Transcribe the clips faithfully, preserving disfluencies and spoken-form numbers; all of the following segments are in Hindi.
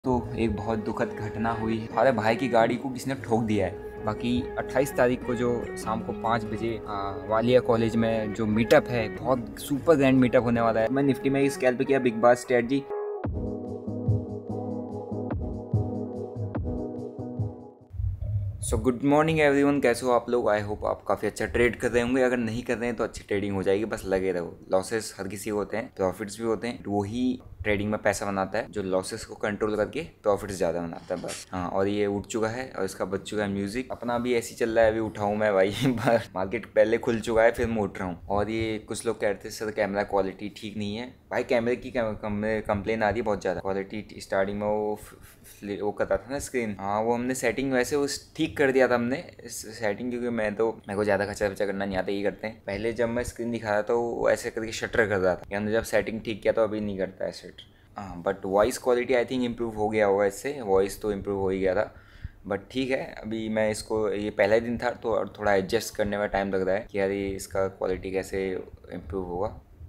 तो एक बहुत दुखद घटना हुई है। हमारे भाई की गाड़ी को किसी ने ठोक दिया है। बाकी अट्ठाईस तारीख को जो शाम को पाँच बजे आ, वालिया कॉलेज में जो मीटअप है, बहुत सुपर ग्रैंड मीटअप होने वाला है। मैं निफ्टी में स्कैल्प पे किया big bar strategy. So good morning everyone, कैसे हो आप लोग। आई होप आप काफ़ी अच्छा ट्रेड कर रहे होंगे। अगर नहीं कर रहे हैं तो अच्छी ट्रेडिंग हो जाएगी, बस लगे रहो। लॉसेस हर किसी को होते हैं, प्रॉफिट्स भी होते हैं। वही ट्रेडिंग में पैसा बनाता है जो लॉसेस को कंट्रोल करके प्रॉफिट्स ज़्यादा बनाता है, बस। हाँ, और ये उठ चुका है और इसका बच चुका है म्यूजिक। अपना भी ऐसी चल रहा है, अभी उठाऊँ मैं भाई। मार्केट पहले खुल चुका है, फिर मैं उठ रहा हूँ। और ये कुछ लोग कहते हैं सर कैमरा क्वालिटी ठीक नहीं है। भाई कैमरे की कंप्लेन आ रही है बहुत ज़्यादा। क्वालिटी स्टार्टिंग में वो वो करता था ना स्क्रीन, हाँ वो हमने सेटिंग वैसे उस ठीक कर दिया था हमने सेटिंग, क्योंकि मैं तो मेरे को ज़्यादा खर्चा वर्चा करना नहीं आता, ये करते हैं। पहले जब मैं स्क्रीन दिखा रहा था वो ऐसे करके शटर कर रहा था, हमने जब सेटिंग ठीक किया तो अभी नहीं करता है शटर। हाँ, but voice quality I think improve हो गया होगा इससे। वॉइस तो इम्प्रूव हो ही गया था, बट ठीक है। अभी मैं इसको, ये पहला दिन था तो और थोड़ा एडजस्ट करने में टाइम लग रहा है कि यार ये इसका क्वालिटी कैसे इम्प्रूव होगा।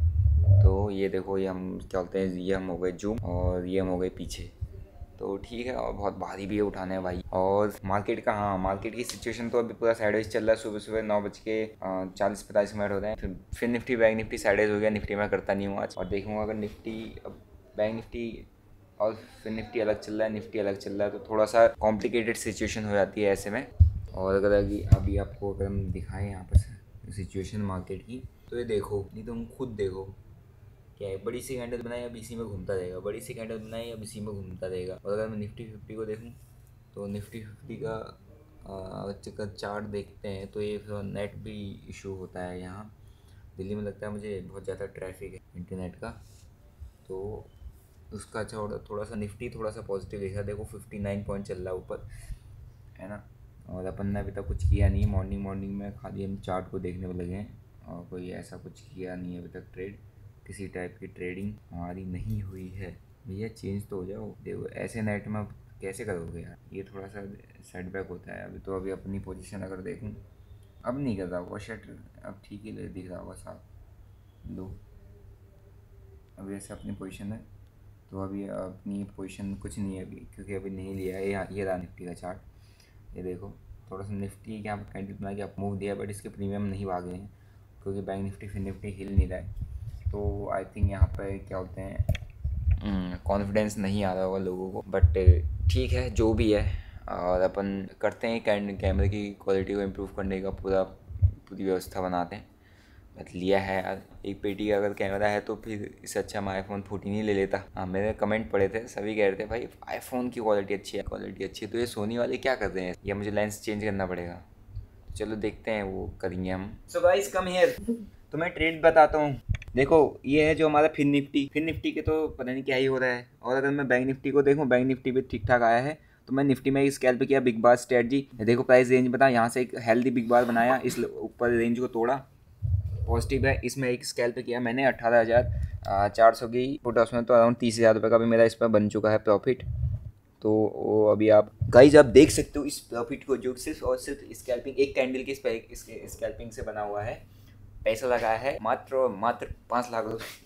तो ये देखो, ये हम क्या बोलते हैं, ये हम हो गए जूम और ये हम हो गए पीछे। तो ठीक है, और बहुत भारी भी है उठाने हैं भाई। और मार्केट का, हाँ मार्केट की सिचुएशन तो अभी पूरा साइडवेज चल रहा है। सुबह सुबह नौ बज के चालीस पैंतालीस मिनट होते हैं, फिर फिर निफ्टी बैंक निफ्टी साइडवेज हो गया। निफ्टी में करता नहीं हूँ आज, और देखूँगा अगर निफ्टी, अब बैंक निफ्टी और फिर निफ्टी अलग चल रहा है, निफ्टी अलग चल रहा है, तो थोड़ा सा कॉम्प्लिकेटेड सिचुएशन हो जाती है ऐसे में। और अगर अभी अभी आपको अगर हम दिखाएं यहाँ पर सिचुएशन मार्केट की, तो ये देखो, नहीं तो हम खुद देखो क्या है। बड़ी सी कैंडल बनाई, अब इसी में घूमता रहेगा। बड़ी सी कैंडल बनाई, अब इसी में घूमता रहेगा। और अगर मैं निफ्टी फिफ्टी को देखूँ तो निफ्टी फिफ्टी का अगर चार्ट देखते हैं तो ये नेट भी इशू होता है यहाँ दिल्ली में। लगता है मुझे बहुत ज़्यादा ट्रैफिक है इंटरनेट का, तो उसका अच्छा थोड़ा थोड़ा सा निफ्टी थोड़ा सा पॉजिटिव दिखा। देखो फिफ्टी नाइन पॉइंट चल रहा है ऊपर, है ना। और अपन ने अभी तक कुछ किया नहीं। मॉर्निंग मॉर्निंग में खाली हम चार्ट को देखने में लगे हैं, और कोई ऐसा कुछ किया नहीं है अभी तक। ट्रेड किसी टाइप की ट्रेडिंग हमारी नहीं हुई है। भैया चेंज तो हो जाओ। देखो ऐसे नेट में अब कैसे करोगे यार, ये थोड़ा सा सेटबैक होता है। अभी तो अभी अपनी पोजीशन अगर देखूं, अब नहीं कर रहा होगा शटर, अब ठीक ही दिख रहा होगा साफ दो। अभी ऐसे अपनी पोजीशन है, तो अभी अपनी पोजीशन कुछ नहीं है अभी, क्योंकि अभी नहीं लिया है। यहाँ ये रहा निफ्टी का चार्ट, ये देखो। थोड़ा सा निफ्टी यहाँ पर कैंडल बना के अप मूव दिया, बट इसके प्रीमियम नहीं भागे हैं, क्योंकि बैंक निफ्टी फिर निफ्टी हिल नहीं रहा है। तो आई थिंक यहाँ पर क्या होते हैं, कॉन्फिडेंस नहीं आ रहा होगा लोगों को, बट ठीक है जो भी है। और अपन करते हैं कैम कैमरे की क्वालिटी को इम्प्रूव करने का पूरा पूरी व्यवस्था बनाते हैं। बट लिया है यार, एक पेटी का अगर कैमरा है तो फिर इससे अच्छा मैं आईफोन फोर्टीन ही ले लेता। हाँ, मेरे कमेंट पड़े थे, सभी कह रहे थे भाई आईफोन की क्वालिटी अच्छी है, क्वालिटी अच्छी है, तो ये सोनी वाले क्या कर रहे हैं, या मुझे लेंस चेंज करना पड़ेगा। चलो देखते हैं, वो करेंगे हम। सो गाइस कम हियर, तो मैं ट्रेड बताता हूँ। देखो ये है जो हमारा फिन निफ्टी, फिन निफ्टी के तो पता नहीं क्या ही हो रहा है। और अगर मैं बैंक निफ्टी को देखूँ, बैंक निफ्टी भी ठीक ठाक आया है। तो मैं निफ्टी में स्केल पे किया बिग बार स्ट्रेटजी। देखो प्राइस रेंज बता, यहाँ से एक हेल्दी बिग बार बनाया, इस ऊपर रेंज को तोड़ा, पॉजिटिव है। इसमें एक स्केल पे किया मैंने अट्ठारह हज़ार चार सौ की पुट, उसमें तो अराउंड तीस हज़ार रुपये का भी मेरा इस पर बन चुका है प्रॉफिट। तो वो अभी आप गाइज आप देख सकते हो इस प्रॉफिट को, जो सिर्फ और सिर्फ स्कैल्पिंग, एक कैंडल की इसके स्कैल्पिंग से बना हुआ है। पैसा लगाया है मात्र मात्र पाँच लाख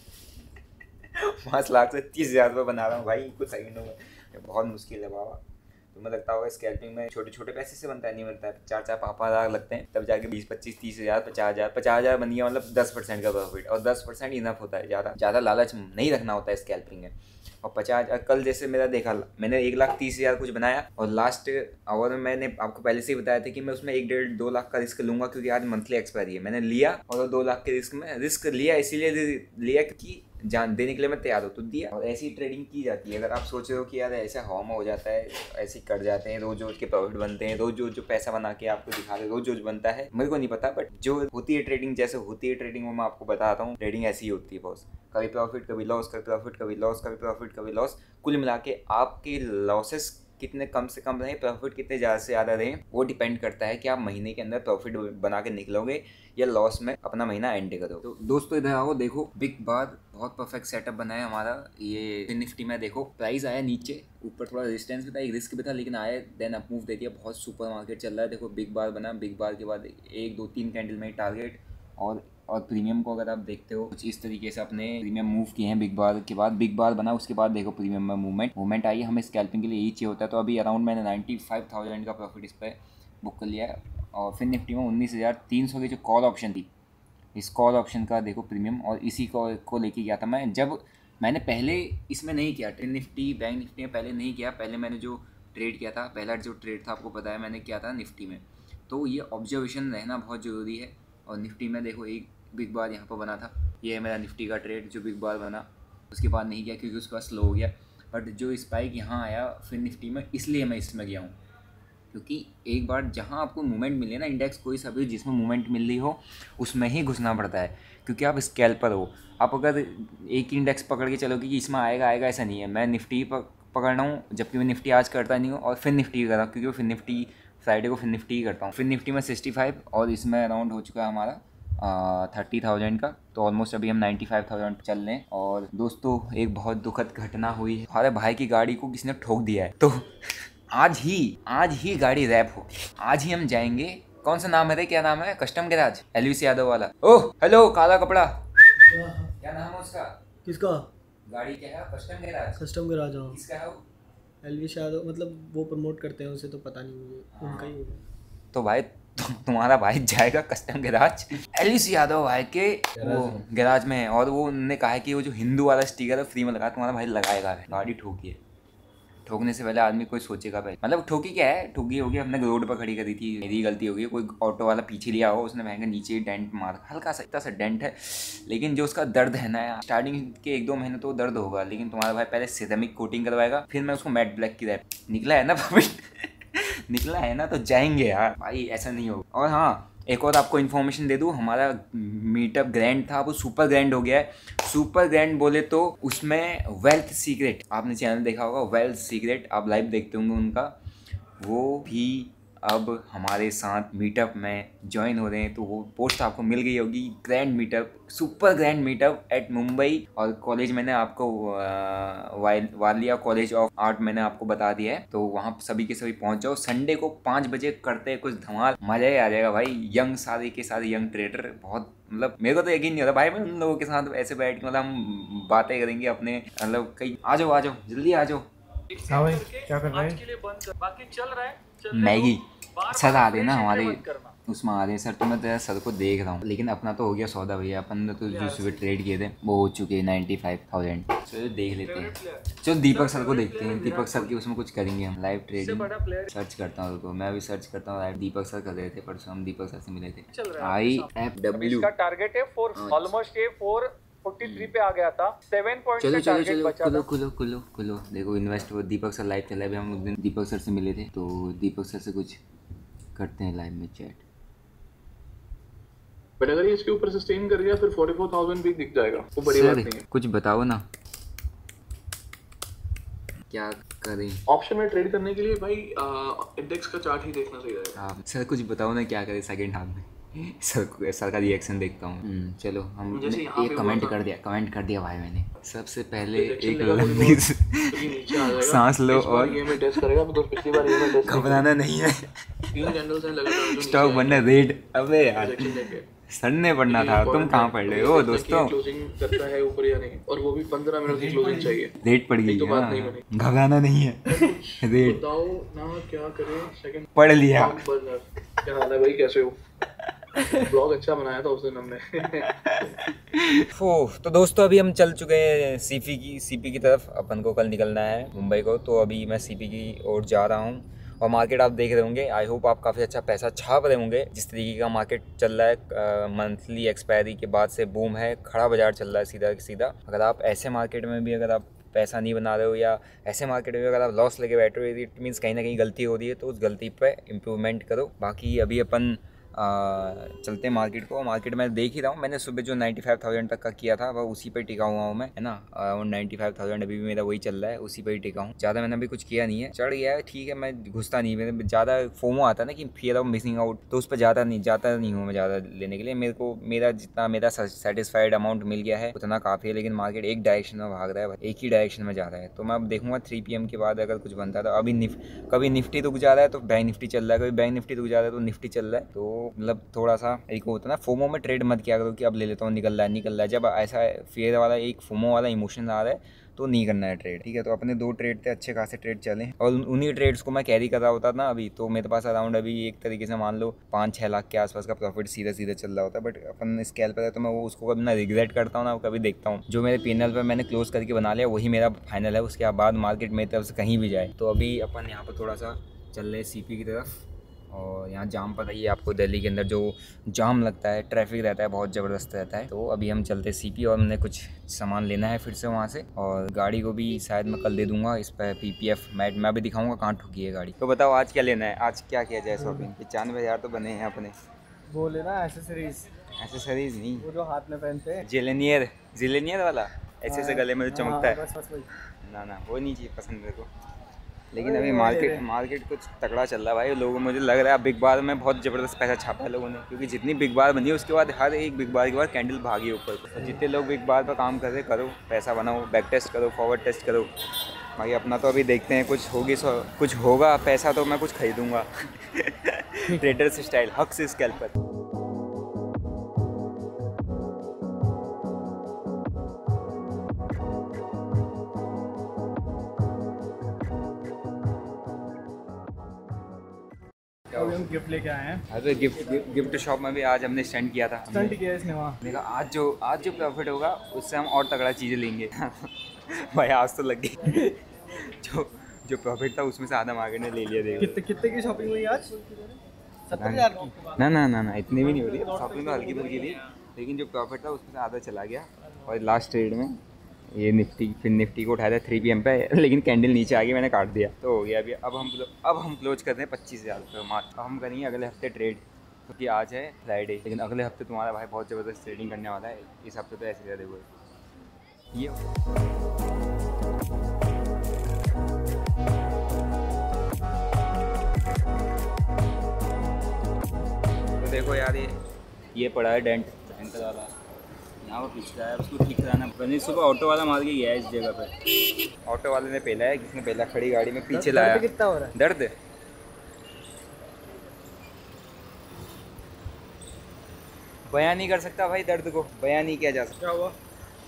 रुपये। पाँच लाख से तीस हज़ार रुपये बना रहा हूँ भाई कुछ सेकंडों में। बहुत मुश्किल है बाबा। तुम्हें लगता होगा स्कैल्पिंग में छोटे छोटे पैसे से बनता है, नहीं बनता है। चार चार पाँच पाँच हज़ार लगते हैं, तब जाके बीस पच्चीस तीस हज़ार पचास हज़ार पचास हज़ार बन गया, मतलब दस परसेंट का प्रॉफिट। और दस परसेंट इनफ होता है, ज़्यादा ज़्यादा लालच नहीं रखना होता है स्कैल्पिंग में। और पचास, कल जैसे मेरा देखा, मैंने एक लाख तीस हज़ार कुछ बनाया, और लास्ट आवर में मैंने आपको पहले से ही बताया था कि मैं उसमें एक डेढ़ दो लाख का रिस्क लूँगा, क्योंकि आज मंथली एक्सपायरी है। मैंने लिया, और दो लाख के रिस्क में रिस्क लिया, इसीलिए लिया क्योंकि जान देने के लिए मैं तैयार हो, तो दिया। और ऐसी ट्रेडिंग की जाती है। अगर आप सोच रहे हो कि यार ऐसा हॉर्म हो जाता है, ऐसे कट जाते हैं, रोज रोज के प्रॉफिट बनते हैं, रोज रोज जो पैसा बना के आपको दिखा रहे, रोज रोज बनता है, मेरे को नहीं पता, बट जो होती है ट्रेडिंग, जैसे होती है ट्रेडिंग, वो मैं आपको बताता हूँ। ट्रेडिंग ऐसी ही होती है बॉस, कभी प्रॉफिट कभी लॉस, कभी प्रॉफिट कभी लॉस, कभी प्रॉफिट कभी लॉस। कुल मिला के आपके लॉसेस कितने कम से कम रहे, प्रॉफिट कितने ज़्यादा से ज़्यादा रहे, वो डिपेंड करता है कि आप महीने के अंदर प्रॉफिट बना के निकलोगे या लॉस में अपना महीना एंड करो। तो दोस्तों इधर आओ, देखो बिग बार बहुत परफेक्ट सेटअप बना है हमारा। ये निफ्टी में देखो प्राइस आया नीचे, ऊपर थोड़ा रेजिस्टेंस भी था, एक रिस्क भी था, लेकिन आया, देन अप मूव दे दिया। बहुत सुपर मार्केट चल रहा है। देखो बिग बार बना, बिग बार के बाद एक दो तीन कैंडल में टारगेट, और और प्रीमियम को अगर आप देखते हो कुछ इस तरीके से अपने प्रीमियम मूव किए हैं। बिग बार के बाद बिग बार बना, उसके बाद देखो प्रीमियम में मूवमेंट मूवमेंट आई। हमें स्कैल्पिंग के लिए यही चाहिए होता है। तो अभी अराउंड मैंने नाइन्टी फाइव थाउजेंड का प्रॉफिट इस पर बुक कर लिया है। और फिर निफ्टी में उन्नीस हज़ार तीन सौ की जो कॉल ऑप्शन थी, इस कॉल ऑप्शन का देखो प्रीमियम, और इसी को को लेके गया था मैं। जब मैंने पहले इसमें नहीं किया ट्रेड निफ्टी बैंक निफ्टी में पहले नहीं किया, पहले मैंने जो ट्रेड किया था, पहला जो ट्रेड था आपको पता है मैंने किया था निफ्टी में। तो ये ऑब्जर्वेशन रहना बहुत ज़रूरी है। और निफ्टी में देखो एक बिग बार यहाँ पर बना था, ये है मेरा निफ्टी का ट्रेड जो बिग बार बना। उसके बाद नहीं किया क्योंकि उसके बाद स्लो हो गया। बट जो स्पाइक यहाँ आया फिर निफ्टी में, इसलिए मैं इसमें गया हूँ। क्योंकि एक बार जहाँ आपको मूवमेंट मिले ना, इंडेक्स कोई सा भी जिसमें मूवमेंट मिल रही हो उसमें ही घुसना पड़ता है। क्योंकि आप स्कैल्पर हो, आप अगर एक इंडेक्स पकड़ के चलोगे कि इसमें आएगा आएगा ऐसा नहीं है। मैं निफ्टी पकड़ रहा हूँ, जबकि मैं निफ्टी आज करता नहीं हूँ और फिर निफ्टी कर रहा हूँ, क्योंकि फिर निफ्टी फ्राइडे को फिर निफ्टी ही करता हूँ। फिर निफ्टी में सिक्सटी फाइव और इसमें अराउंड हो चुका है हमारा थर्टी थाउजेंड का। तो ऑलमोस्ट अभी हम नाइन्टी फाइव थाउजेंड चल रहे हैं। और दोस्तों एक बहुत दुखद घटना हुई है, हमारे भाई की गाड़ी को किसी ने ठोक दिया है। तो आज ही आज ही गाड़ी रैप हो, आज ही हम जाएंगे। कौन सा नाम है रे, क्या नाम है, कस्टम गैराज, एलवीस यादव वाला। ओह हेलो काला कपड़ा, क्या नाम है उसका? किसका? गाड़ी क्या है? Custom garage. कस्टम गैराज हाँ। किसका है वो? एलवीस यादव, मतलब वो प्रमोट करते हैं उसे, तो पता नहीं मुझे। हाँ। उनका ही होगा। तो भाई तु, तुम्हारा भाई जाएगा कस्टम गैराज एलवीस यादव भाई के वो गैराज में है। और वो उन्होंने कहा है कि वो जो हिंदू वाला स्टिकर है फ्री में लगा, तुम्हारा भाई लगाएगा। गाड़ी ठोकी है। ठोकने से पहले आदमी कोई सोचेगा पहले, मतलब ठोकी क्या है, ठोकी होगी हमने रोड पर खड़ी करी थी, मेरी गलती होगी। कोई ऑटो वाला पीछे लिया हो, उसने महंगा नीचे डेंट मार, हल्का सा इतना सा डेंट है। लेकिन जो उसका दर्द है ना, स्टार्टिंग के एक दो महीने तो दर्द होगा, लेकिन तुम्हारा भाई पहले सिरेमिक कोटिंग करवाएगा, फिर मैं उसको मैट ब्लैक की रैप। निकला है ना प्रॉफिट निकला है ना, तो जाएंगे यार भाई, ऐसा नहीं होगा। और हाँ एक और आपको इन्फॉर्मेशन दे दूँ, हमारा मीटअप ग्रैंड था वो सुपर ग्रैंड हो गया है। सुपर ग्रैंड बोले तो उसमें वेल्थ सीक्रेट, आपने चैनल देखा होगा वेल्थ सीक्रेट, आप लाइव देखते होंगे उनका, वो भी अब हमारे साथ मीटअप में ज्वाइन हो रहे हैं। तो वो पोस्ट आपको मिल गई होगी, grand meetup, super grand meetup at Mumbai. और कॉलेज मैंने आपको वालिया कॉलेज ऑफ आर्ट मैंने आपको बता दिया है, तो वहाँ सभी के सभी पहुँच जाओ। संडे को पाँच बजे करते हैं कुछ धमाल, मजा ही आ जाएगा भाई। यंग सारे के सारे यंग ट्रेडर, बहुत मतलब मेरे को तो यकीन नहीं होता भाई, मैं उन लोगों के साथ ऐसे बैठ के मतलब हम बातें करेंगे अपने, मतलब कहीं आ जाओ आ जाओ जल्दी आ जाओ। हाँ भाई क्या कर रहे हैं? बाकी चल रहा है, मैगी सर आ रहे ना हमारे उसमें आ रहे हैं सर। तो मैं तेरा सर को देख रहा हूँ, लेकिन अपना तो हो गया सौदा भैया। अपन ने तो जो सुबह ट्रेड किए थे वो हो चुके हैं नाइन्टी फाइव थाउजेंड। चलो देख लेते हैं, चलो दीपक सर को देखते हैं। दीपक सर की उसमें कुछ करेंगे हम, लाइव ट्रेडिंग सर्च करता हूँ तो मैं भी सर्च करता हूँ लाइव। दीपक सर कर रहे थे परसों, हम दीपक सर से मिले थे। आई एफ डब्ल्यू का टारगेट है फोर, ऑलमोस्ट ये फोर फोर्टी थ्री पे आ गया था। सेवन पॉइंट चलो चलो चलो खुलो खुलो खुलो खुलो देखो इन्वेस्ट। दीपक सर लाइव चला है, हम उस दिन दीपक सर से मिले थे, तो दीपक सर से कुछ करते हैं लाइव में चैट। बट अगर ये इसके ऊपर सस्टेन कर गया फिर फोर्टी फोर थाउजेंड भी दिख जाएगा, वो बड़ी बात नहीं है। कुछ बताओ ना क्या करें। ऑप्शन में ट्रेड करने के लिए भाई इंडेक्स का चार्ट ही देखना सही रहेगा। हाँ सर कुछ बताओ ना क्या करें सेकंड हाफ में। सर सर का रिएक्शन देखता हूँ। चलो हम एक कमेंट कर दिया कमेंट कर दिया भाई मैंने। सबसे पहले एक लंबी सांस लो और घबराना नहीं है। स्टॉक बनना रेड। अबे यार सड़ने पड़ना था, तुम कहाँ पढ़ रहे हो दोस्तों? क्लोजिंग करता है ऊपर या नहीं, और वो भी पंद्रह मिनट की क्लोजिंग चाहिए। रेट पड़ गई, घबराना नहीं है। रेट बताओ ना क्या करें। सेकंड पढ़ लिया। क्या हाल है भाई, कैसे हो? ब्लॉग अच्छा बनाया था उस दिन हमने। ओह तो दोस्तों अभी हम चल चुके हैं सीपी की सीपी की तरफ। अपन को कल निकलना है मुंबई को, तो अभी मैं सीपी की ओर जा रहा हूँ। और मार्केट आप देख रहे होंगे, आई होप आप काफ़ी अच्छा पैसा छाप रहे होंगे। जिस तरीके का मार्केट चल रहा है, मंथली एक्सपायरी के बाद से बूम है, खड़ा बाजार चल रहा है सीधा सीधा। अगर आप ऐसे मार्केट में भी अगर आप पैसा नहीं बना रहे हो, या ऐसे मार्केट में अगर आप लॉस लेके बैठे हो, इट मीन्स कहीं ना कहीं गलती हो रही है, तो उस गलती पे इम्प्रूवमेंट करो। बाकी अभी अपन आ, चलते हैं मार्केट को। मार्केट में देख ही रहा हूँ, मैंने सुबह जो नाइन्टी फाइव थाउजेंड तक का किया था वह उसी पे टिका हुआ हूँ मैं, है ना। अराउंड नाइन्टी फाइव थाउजेंड अभी भी मेरा वही चल रहा है, उसी पे ही टिका हूँ। ज़्यादा मैंने अभी कुछ किया नहीं है, चढ़ गया है ठीक है, मैं घुसता नहीं। मैंने ज़्यादा फोमो आता है ना कि फियर ऑफ मिसिंग आउट, तो उस पर ज़्यादा नहीं जाता नहीं हूँ मैं ज़्यादा लेने के लिए। मेरे को मेरा जितना मेरा सेटिस्फाइड अमाउंट मिल गया है उतना काफ़ी है। लेकिन मार्केट एक डायरेक्शन में भाग रहा है, एक ही डायरेक्शन में जा रहा है। तो मैं अब देखूँगा थ्री पी एम के बाद अगर कुछ बनता है तो। अभी निफ कभी निफ्टी रुक जा रहा है तो बैंक निफ्टी चल रहा है, कभी बैंक निफ्टी रुक जा रहा है तो निफ्टी चल रहा है। तो तो मतलब थोड़ा सा एक होता है ना, फोमो में ट्रेड मत किया करो कि अब ले लेता हूँ, निकल रहा है निकल रहा है। जब ऐसा फेयर वाला एक फोमो वाला इमोशन आ रहा है तो नहीं करना है ट्रेड, ठीक है। तो अपने दो ट्रेड थे, अच्छे खासे ट्रेड चले और उन्हीं ट्रेड्स को मैं कैरी कर रहा होता था ना अभी। तो मेरे पास अराउंड अभी एक तरीके से मान लो पाँच छः लाख के आसपास का प्रॉफिट सीधा सीधा चल रहा होता है। बट अपन स्केल पर है तो मैं वो उसको कभी ना रिग्रेट करता हूँ ना कभी देखता हूँ। जो मेरे पीएनएल पर मैंने क्लोज करके बना लिया वही मेरा फाइनल है, उसके बाद मार्केट मेरी तरफ से कहीं भी जाए। तो अभी अपन यहाँ पर थोड़ा सा चल रहे सीपी की तरफ और यहाँ जाम पता ही है आपको, दिल्ली के अंदर जो जाम लगता है, ट्रैफिक रहता है, बहुत ज़बरदस्त रहता है। तो अभी हम चलते सीपी और हमने कुछ सामान लेना है फिर से वहाँ से, और गाड़ी को भी शायद मैं कल दे दूँगा। इस पर पीपीएफ मैट मैं भी दिखाऊँगा कहाँ ठुकी है गाड़ी। तो बताओ आज क्या लेना है, आज क्या किया जाए शॉपिंग? पचानवे हज़ार तो बने हैं अपने। वो लेना एसेसरीज, एसेसरीज नहीं, वो जो हाथ में पहनते हैं, जिलेनियर जिलेनियर वाला ऐसे ऐसे गले में जो चमकता है, बस बस वही। ना ना वो नहीं चाहिए पसंद मेरे को। लेकिन अभी मार्केट मार्केट कुछ तगड़ा चल रहा है भाई। लोगों मुझे लग रहा है बिग बार में बहुत ज़बरदस्त पैसा छापा है लोगों ने, क्योंकि जितनी बिग बार बनी है उसके बाद हर एक बिग बार के बाद कैंडल भागी ऊपर। तो जितने लोग बिग बार पर काम कर रहे करो, पैसा बनाओ, बैक टेस्ट करो, फॉरवर्ड टेस्ट करो। भाई अपना तो अभी देखते हैं, कुछ होगी सो कुछ होगा पैसा तो मैं कुछ खरीदूँगा ट्रेडर्स स्टाइल, हक से स्कैल्पर। अभी हम गिफ्ट लेके आए हैं। अरे गिफ्ट गिफ्ट शॉप में भी आज हमने स्टंट किया था। स्टंट किया इसने वहाँ। देखा आज जो आज जो प्रॉफिट होगा उससे हम और तगड़ा चीज़ें लेंगे भाई आज तो लग गई जो जो प्रॉफिट था उसमें से आधा मार्केट ने ले लिया। देखो कितने कितने की शॉपिंग हुई आज? सत्तर हज़ार की? ना ना ना ना इतनी भी नहीं हो रही शॉपिंग, तो हल्की फुल्की थी, लेकिन जो प्रॉफिट था उसमें से आधा चला गया। और लास्ट ट्रेड में ये निफ्टी, फिर निफ्टी को उठाया था थ्री पी एम पे, लेकिन कैंडल नीचे आ गई, मैंने काट दिया तो हो गया। अभी अब हम अब हम क्लोज करते हैं पच्चीस हज़ार रुपये मात्र। हम करेंगे अगले हफ्ते ट्रेड, क्योंकि तो आज है फ्राइडे, लेकिन अगले हफ्ते तुम्हारा भाई बहुत ज़बरदस्त ट्रेडिंग करने वाला है। इस हफ्ते तो ऐसे ही देखो ये तो देखो यार, ये ये पड़ा है डेंट एंकर वाला, यहाँ पर पिछला है, उसको ठीक कराना। मैंने सुबह ऑटो वाला मार के गया है इस जगह पे, ऑटो वाले ने पहला है, किसने पहला खड़ी गाड़ी में पीछे लाया। कितना हो रहा है दर्द? बयान नहीं कर सकता भाई, दर्द को बयान नहीं किया जा सकता। क्या हुआ?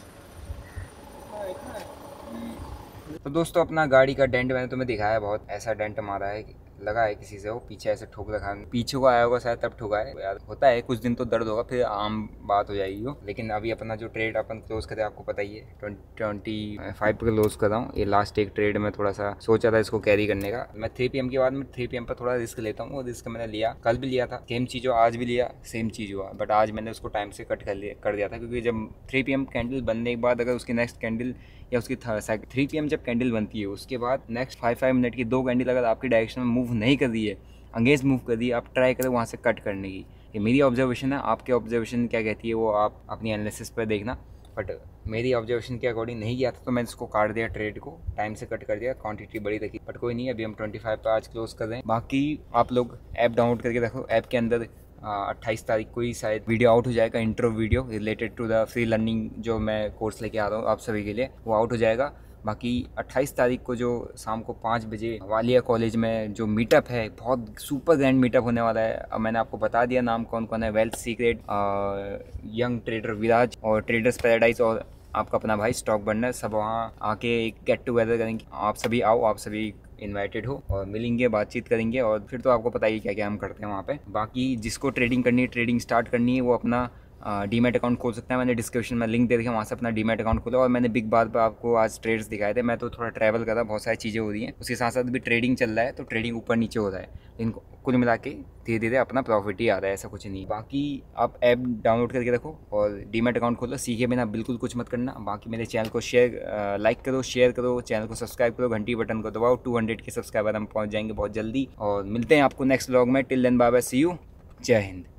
तो दोस्तों अपना गाड़ी का डेंट मैंने तुम्हें दिखाया, बहुत ऐसा डेंट मारा है, लगा है किसी से, वो पीछे ऐसे ठोक रखा है, पीछे को आया होगा शायद तब ठोका है यार। होता है कुछ दिन तो दर्द होगा, फिर आम बात हो जाएगी वो। लेकिन अभी अपना जो ट्रेड अपन क्लोज करे आपको पता ही है, ट्वेंटी फाइव पे क्लोज कर रहा हूँ। ये लास्ट एक ट्रेड में थोड़ा सा सोचा था इसको कैरी करने का। मैं थ्री पी एम के बाद में थ्री पी एम पर थोड़ा रिस्क लेता हूँ, वो रिस्क मैंने लिया, कल भी लिया था, सेम चीज़ हो आज भी लिया, सेम चीज़ हुआ। बट आज मैंने उसको टाइम से कट कर लिया कर दिया था, क्योंकि जब थ्री पी एम कैंडल बनने के बाद अगर उसकी नेक्स्ट कैंडल या उसकी थ्री पी एम जब कैंडल बनती है उसके बाद नेक्स्ट फाइव फाइव मिनट की दो कैंडल अगर आपकी डायरेक्शन में मूव नहीं कर रही है, अंगेज मूव कर दी, आप ट्राई करें वहाँ से कट करने की। ये मेरी ऑब्जर्वेशन है, आपके ऑब्जर्वेशन क्या कहती है वो आप अपनी एनालिसिस पर देखना। बट मेरी ऑब्जर्वेशन के अकॉर्डिंग नहीं किया था तो मैंने इसको काट दिया, ट्रेड को टाइम से कट कर दिया, क्वांटिटी बड़ी रखी। बट कोई नहीं, अभी हम ट्वेंटी फाइव पर आज क्लोज कर रहे हैं। बाकी आप लोग ऐप डाउनलोड करके रखो, ऐप के अंदर अट्ठाईस तारीख को ही शायद वीडियो आउट हो जाएगा, intro video related to the free learning जो मैं कोर्स लेके आ रहा हूँ आप सभी के लिए, वो आउट हो जाएगा। बाकी अट्ठाईस तारीख को जो शाम को पाँच बजे वालिया कॉलेज में जो मीटअप है, बहुत सुपर ग्रैंड मीटअप होने वाला है। अब मैंने आपको बता दिया नाम कौन कौन है, wealth secret, young trader Viraj और ट्रेडर्स पैराडाइज और आपका अपना भाई स्टॉक बर्नर, सब वहाँ आके एक गेट टुगेदर करेंगे। आप सभी आओ, आप सभी इनवाइटेड हो और मिलेंगे, बातचीत करेंगे और फिर तो आपको पता ही क्या क्या हम करते हैं वहाँ पे। बाकी जिसको ट्रेडिंग करनी है, ट्रेडिंग स्टार्ट करनी है, वो अपना डीमैट अकाउंट खोल सकते हैं। मैंने डिस्क्रिप्शन में लिंक दे रखा है, वहाँ से अपना डीमैट अकाउंट खोला। और मैंने बिग बार पर आपको आज ट्रेड्स दिखाए थे। मैं तो थोड़ा ट्रैवल कर रहा, बहुत सारी चीज़ें हो रही हैं, उसके साथ साथ भी ट्रेडिंग चल रहा है, तो ट्रेडिंग ऊपर नीचे हो रहा है, लेकिन कुल मिला के धीरे धीरे अपना प्रॉफिट ही आ रहा है, ऐसा कुछ नहीं। बाकी आप ऐप डाउनलोड करके रखो और डीमैट अकाउंट खोलो, सीखे बिना बिल्कुल कुछ मत करना। बाकी मेरे चैनल को शेयर लाइक करो, शेयर करो, चैनल को सब्सक्राइब करो, घंटी बटन को दबाओ। टू हंड्रेड के सब्सक्राइबर हम पहुँच जाएंगे बहुत जल्दी और मिलते हैं आपको नेक्स्ट व्लॉग में। Till then bye bye, see you, जय हिंद।